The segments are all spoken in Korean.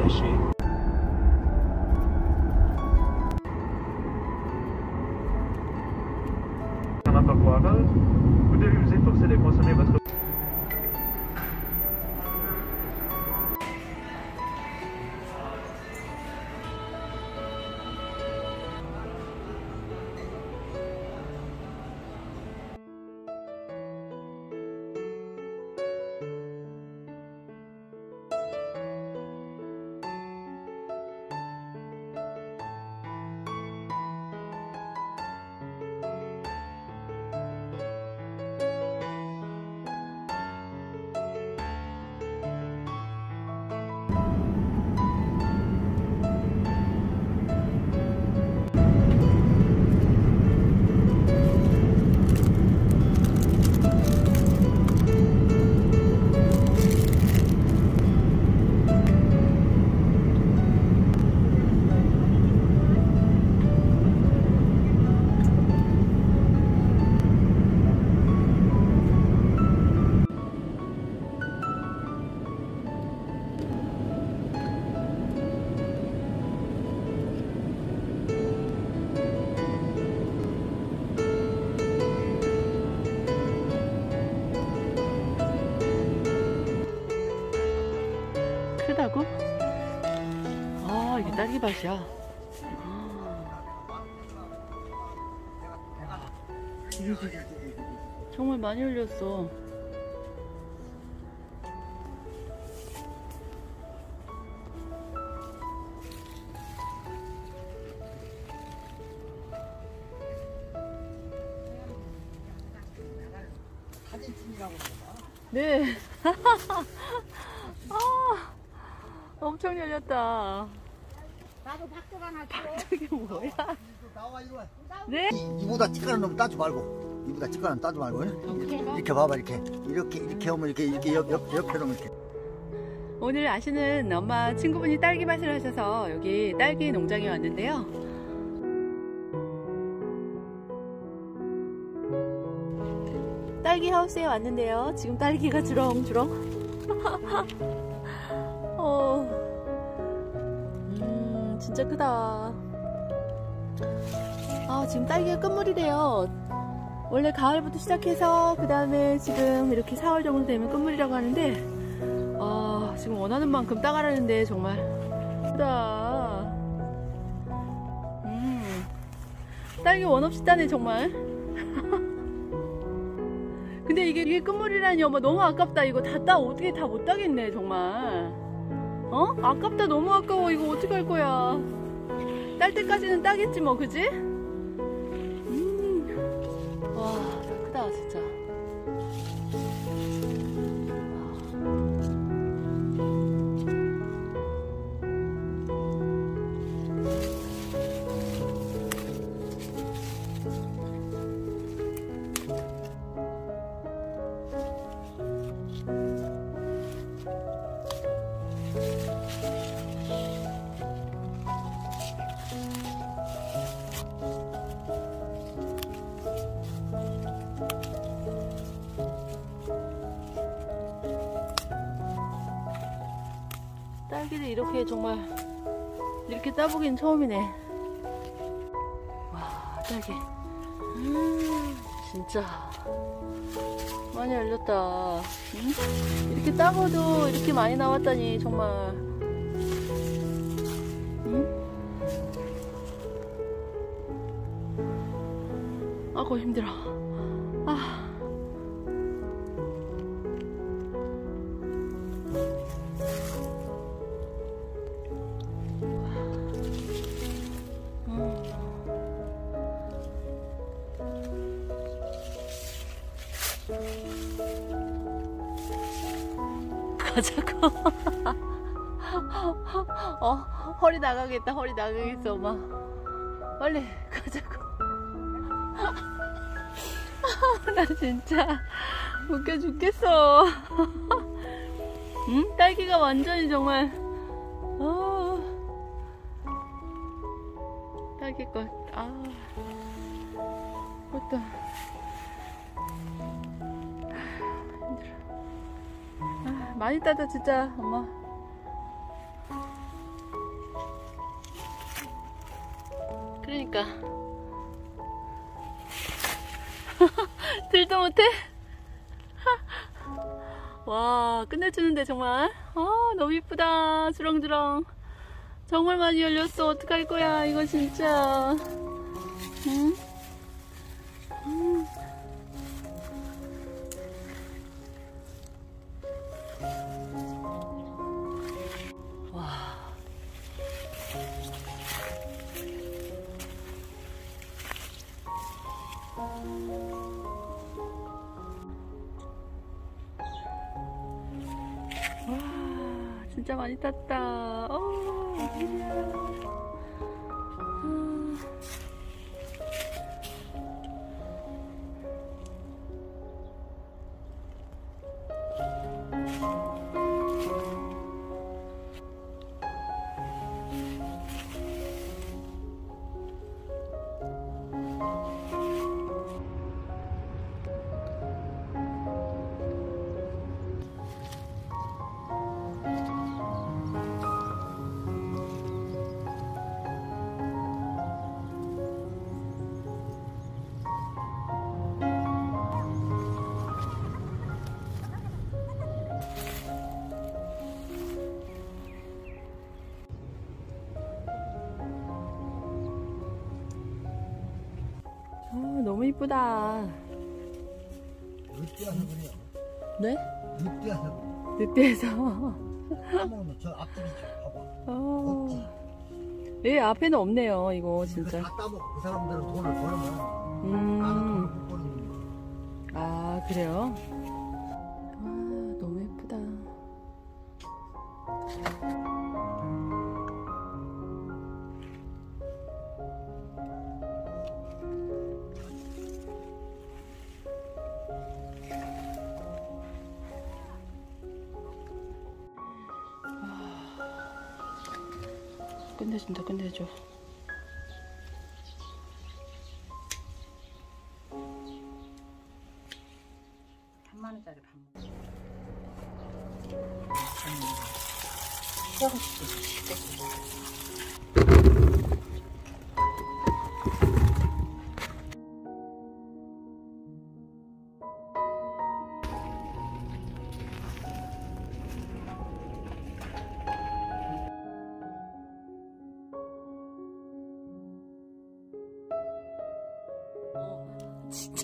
pêcher. On n'a pas boire. Vous devez vous efforcer de consommer votre 크다고? 아, 이게 딸기밭이야. 정말 많이 흘렸어. 네. 아, 엄청 열렸다. 나도 박대가 하나 줘. 저게 뭐야? 나와 이리 와. 네? 이보다 찌까는 놈 따지 말고, 이보다 찌까는 따지 말고, 이렇게 봐봐, 이렇게 오면 이렇게 옆에 놓으면 이렇게. 오늘 아시는 엄마 친구분이 딸기 밭을 하셔서 여기 딸기 농장에 왔는데요. 딸기 하우스에 왔는데요. 지금 딸기가 주렁주렁. 진짜 크다. 아, 지금 딸기가 끝물이래요. 원래 가을부터 시작해서 그 다음에 지금 이렇게 4월 정도 되면 끝물이라고 하는데, 아, 지금 원하는 만큼 따가라는데 정말 크다. 딸기 원 없이 따네 정말. 근데 이게 끝물이라니 엄마 너무 아깝다. 이거 다 어떻게 다 못 따겠네 정말. 어? 아깝다. 너무 아까워. 이거 어떻게 할 거야. 딸 때까지는 따겠지 뭐, 그지? 와, 크다 진짜. 딸기를 이렇게 정말 이렇게 따보기는 처음이네. 와, 딸기 진짜 많이 열렸다. 응? 이렇게 따고도 이렇게 많이 나왔다니 정말. 응? 아고 힘들어. 아. 가자고. 허리 나가겠다. 허리 나가겠어 엄마. 빨리 가자고. 나 진짜 웃겨 죽겠어. 응? 딸기가 완전히 정말 딸기꽃. 그것도 힘들어. 많이 따다 진짜 엄마. 그러니까. 들도 못해? 와, 끝내주는데 정말. 아, 너무 이쁘다. 주렁주렁. 정말 많이 열렸어. 어떡할 거야, 이거 진짜. 응? 와. 와, 진짜 많이 땄다. 너무 이쁘다. 늑대와서 그래요. 네? 늑대와서. 늑대에서. 까먹으면 저 앞집이죠. 봐봐. 없지. 예, 앞에는 없네요, 이거 진짜. 다 따먹고 그 사람들은 돈을 벌면 나는 돈을 못 버는 거야. 아, 그래요? 아, 너무 예쁘다. 끝내준다, 끝내줘. 원짜리 밥 먹어. 진짜.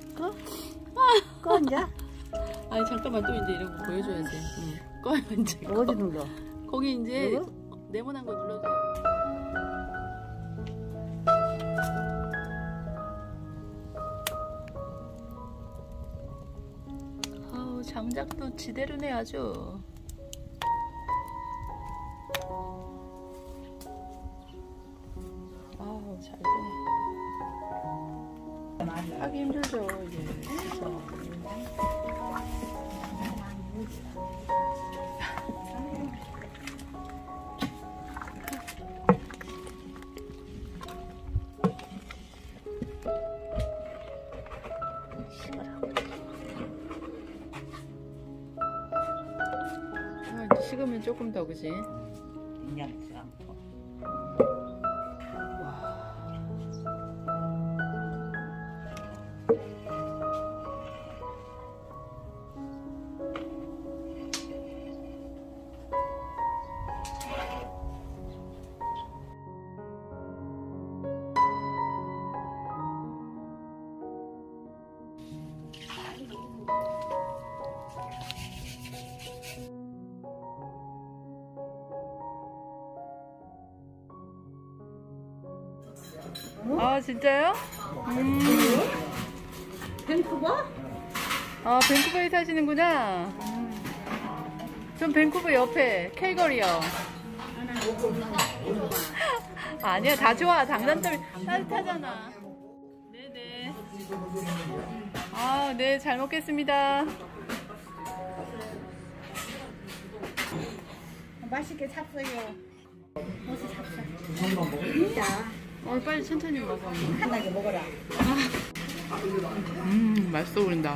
꺼 이제? 아니 잠깐만 또 이제 이런 거 보여줘야지. 응. 꺼요 이제. 어디 눌러? 거기 이제 눌러? 네모난 거 눌러줘. 아우 장작도 지대로네 아주. 아우 잘 되네. 하기 힘들죠 이게. 그래서. 이제 식으면 조금 더 그지? 인양치 않고. 아 진짜요? 밴쿠버? 아 밴쿠버에 사시는구나. 전 밴쿠버 옆에 캘거리요. 아니야 다 좋아. 장단점이 따뜻하잖아. 네네. 아 네 잘 먹겠습니다. 맛있게 샀어요. 어서 샀어. 진짜. 빨리 천천히 먹어. 한나게 먹어라. 맛있어 보인다.